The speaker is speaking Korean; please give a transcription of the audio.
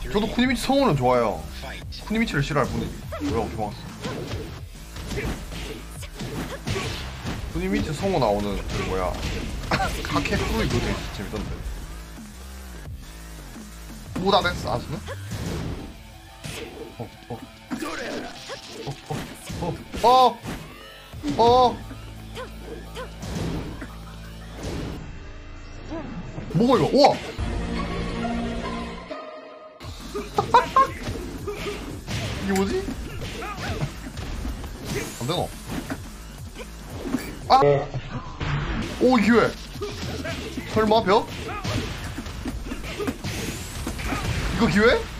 저도 쿠니미치 성우는 좋아요. 쿠니미치를 싫어할 분이 뭐라고 좋았어. 쿠니미치 성우 나오는 그 뭐야 카케 프로이 그거 되게 재밌던데. 무다데스 아스는? 뭐가 이거? 우와! 이게 뭐지? 안 되나? 아! 오, 이게 왜? 설마 벽? 이거 기회?